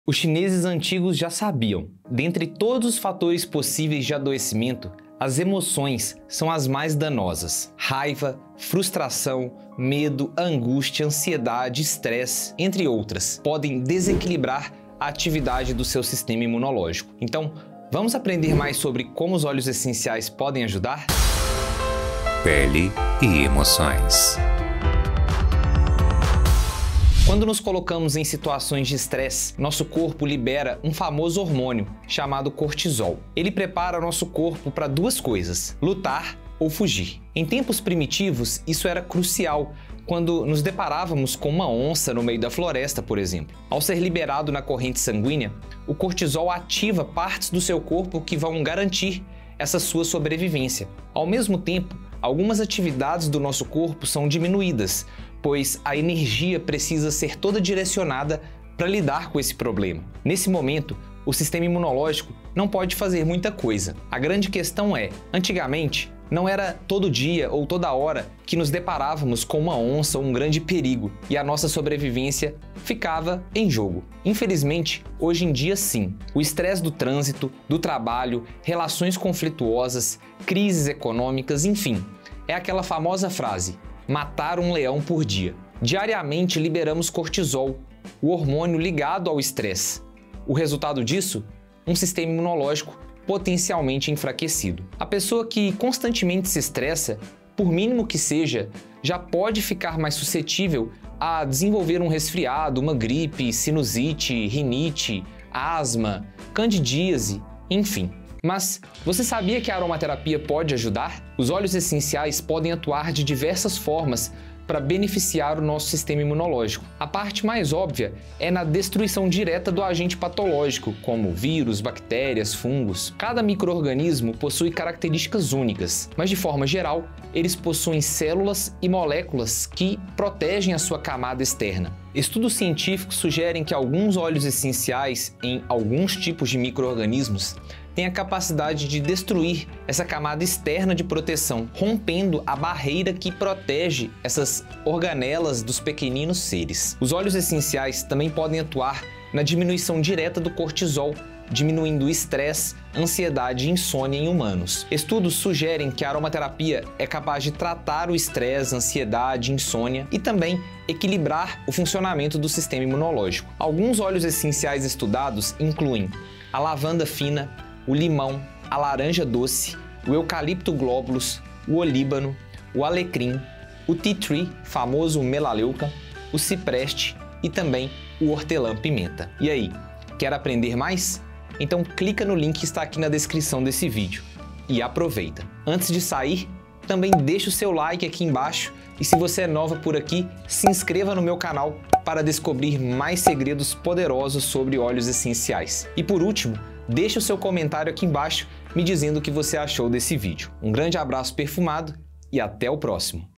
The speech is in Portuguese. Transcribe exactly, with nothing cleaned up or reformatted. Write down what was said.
Os chineses antigos já sabiam, dentre todos os fatores possíveis de adoecimento, as emoções são as mais danosas. Raiva, frustração, medo, angústia, ansiedade, estresse, entre outras, podem desequilibrar a atividade do seu sistema imunológico. Então, vamos aprender mais sobre como os óleos essenciais podem ajudar? Pele e emoções. Quando nos colocamos em situações de estresse, nosso corpo libera um famoso hormônio chamado cortisol. Ele prepara nosso corpo para duas coisas: lutar ou fugir. Em tempos primitivos, isso era crucial quando nos deparávamos com uma onça no meio da floresta, por exemplo. Ao ser liberado na corrente sanguínea, o cortisol ativa partes do seu corpo que vão garantir essa sua sobrevivência. Ao mesmo tempo, algumas atividades do nosso corpo são diminuídas, pois a energia precisa ser toda direcionada para lidar com esse problema. Nesse momento, o sistema imunológico não pode fazer muita coisa. A grande questão é, antigamente, não era todo dia ou toda hora que nos deparávamos com uma onça ou um grande perigo e a nossa sobrevivência ficava em jogo. Infelizmente, hoje em dia sim. O estresse do trânsito, do trabalho, relações conflituosas, crises econômicas, enfim, é aquela famosa frase: matar um leão por dia. Diariamente liberamos cortisol, o hormônio ligado ao estresse. O resultado disso? Um sistema imunológico potencialmente enfraquecido. A pessoa que constantemente se estressa, por mínimo que seja, já pode ficar mais suscetível a desenvolver um resfriado, uma gripe, sinusite, rinite, asma, candidíase, enfim. Mas você sabia que a aromaterapia pode ajudar? Os óleos essenciais podem atuar de diversas formas para beneficiar o nosso sistema imunológico. A parte mais óbvia é na destruição direta do agente patológico, como vírus, bactérias, fungos. Cada micro-organismo possui características únicas, mas de forma geral, eles possuem células e moléculas que protegem a sua camada externa. Estudos científicos sugerem que alguns óleos essenciais em alguns tipos de micro-organismos tem a capacidade de destruir essa camada externa de proteção, rompendo a barreira que protege essas organelas dos pequeninos seres. Os óleos essenciais também podem atuar na diminuição direta do cortisol, diminuindo o estresse, ansiedade e insônia em humanos. Estudos sugerem que a aromaterapia é capaz de tratar o estresse, ansiedade, insônia e também equilibrar o funcionamento do sistema imunológico. Alguns óleos essenciais estudados incluem a lavanda fina, o limão, a laranja doce, o eucalipto globulus, o olíbano, o alecrim, o tea tree, famoso melaleuca, o cipreste e também o hortelã-pimenta. E aí, quer aprender mais? Então clica no link que está aqui na descrição desse vídeo e aproveita. Antes de sair, também deixa o seu like aqui embaixo e se você é nova por aqui, se inscreva no meu canal para descobrir mais segredos poderosos sobre óleos essenciais. E por último, deixe o seu comentário aqui embaixo me dizendo o que você achou desse vídeo. Um grande abraço perfumado e até o próximo!